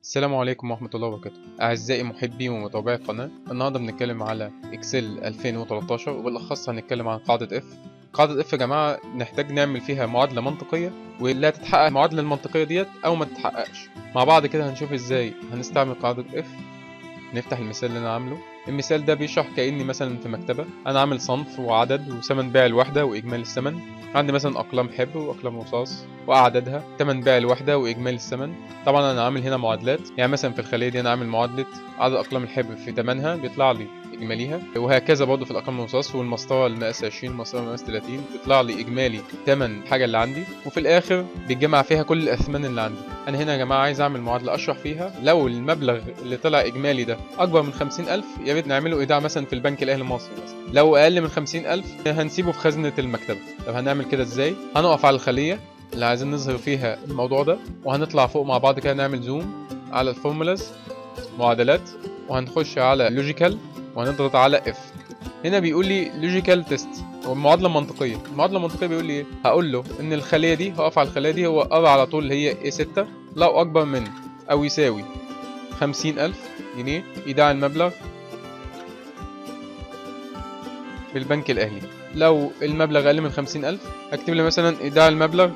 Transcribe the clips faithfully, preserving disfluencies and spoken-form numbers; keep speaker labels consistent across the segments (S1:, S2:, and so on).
S1: السلام عليكم ورحمة الله وبركاته. أعزائي محبي ومتابعي القناة، النهاردة بنتكلم على إكسل ألفين وتلتاشر، وبالأخص هنتكلم عن قاعدة إف. قاعدة إف يا جماعة نحتاج نعمل فيها معادلة منطقية، واللي هتتحقق المعادلة المنطقية ديت أو ما تتحققش. مع بعض كده هنشوف إزاي هنستعمل قاعدة إف. نفتح المثال اللي أنا عامله. المثال ده بيشرح كأني مثلا في مكتبة، أنا عامل صنف وعدد وثمن بيع الوحدة وإجمالي الثمن. عندي مثلا أقلام حبر وأقلام رصاص وأعدادها، ثمن بيع الوحدة وإجمالي الثمن. طبعا أنا عامل هنا معادلات، يعني مثلا في الخلية دي أنا عامل معادلة عدد أقلام الحبر في ثمنها بيطلع لي إجماليها، وهكذا برضه في الأقلام الرصاص والمسطرة المقاس عشرين والمسطرة المقاس تلاتين بيطلع لي إجمالي ثمن الحاجة اللي عندي، وفي الآخر بيتجمع فيها كل الأثمان اللي عندي. أنا هنا يا جماعة عايز أعمل معادلة أشرح فيها لو المبلغ اللي طلع إجمالي ده أكبر من خمسين ألف، يا ريت نعمله إيداع مثلا في البنك الأهلي المصري مثلا. لو أقل من خمسين ألف هنسيبه في خزنة المكتبة. طب هنعمل كده إزاي؟ هنقف على الخلية اللي عايزين نظهر فيها الموضوع ده، وهنطلع فوق مع بعض كده نعمل زوم على الفورمولاز معادلات، وهنخش على لوجيكال وهنضغط على اف. هنا بيقول لي لوجيكال تيست والمعادله المنطقيه. المعادله المنطقيه بيقول لي ايه؟ هقول له ان الخليه دي، هقف على الخليه دي، هو ار على طول اللي هي ايه ستة، لو اكبر من او يساوي خمسين ألف جنيه ايداع المبلغ في البنك الاهلي. لو المبلغ اقل من خمسين ألف هكتب لي مثلا ايداع المبلغ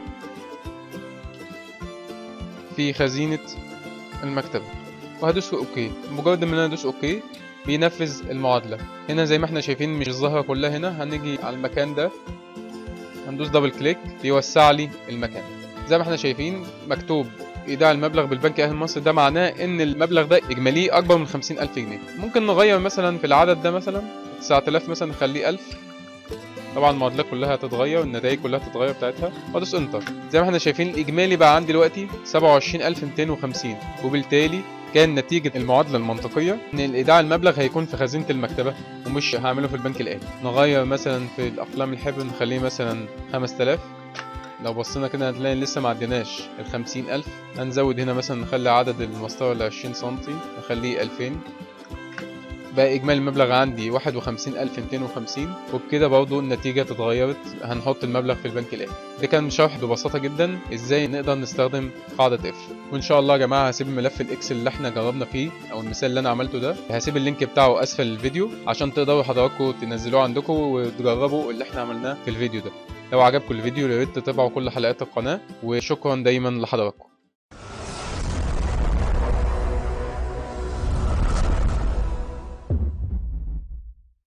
S1: في خزينه المكتبه، وهدوس اوكي. مجرد ان انا ادوس اوكي بينفذ المعادله. هنا زي ما احنا شايفين مش الظاهره كلها، هنا هنيجي على المكان ده هندوس دبل كليك بيوسع لي المكان. زي ما احنا شايفين مكتوب ايداع المبلغ بالبنك الاهلي المصري، ده معناه ان المبلغ ده اجماليه اكبر من خمسين ألف جنيه. ممكن نغير مثلا في العدد ده، مثلا تسعة آلاف مثلا نخليه ألف. طبعا المعادلات كلها هتتغير، النتائج كلها هتتغير بتاعتها، وادوس انتر. زي ما احنا شايفين الاجمالي بقى عندي دلوقتي سبعة وعشرين ألف ومئتين وخمسين، وبالتالي كان نتيجة المعادلة المنطقية إن الإيداع المبلغ هيكون في خزينة المكتبة ومش هعمله في البنك الأهلي. نغير مثلا في الأقلام الحبر نخليه مثلا خمسة آلاف. لو بصينا كده هتلاقي لسه ما عديناش ال خمسين ألف. هنزود هنا مثلا نخلي عدد المسطرة ل عشرين سنتي نخليه ألفين. بقى إجمالي المبلغ عندي واحد وخمسين ألف ومئتين وخمسين، وبكده برضو النتيجة اتغيرت. هنحط المبلغ في البنك الأهلي. ده كان شرح ببساطة جدا إزاي نقدر نستخدم قاعدة إف. وإن شاء الله يا جماعة هسيب ملف الإكسل اللي إحنا جربنا فيه أو المثال اللي أنا عملته ده، هسيب اللينك بتاعه أسفل الفيديو عشان تقدروا حضراتكم تنزلوه عندكم وتجربوا اللي إحنا عملناه في الفيديو ده. لو عجبكم الفيديو يا ريت تتابعوا كل حلقات القناة، وشكرا دايما لحضراتكم.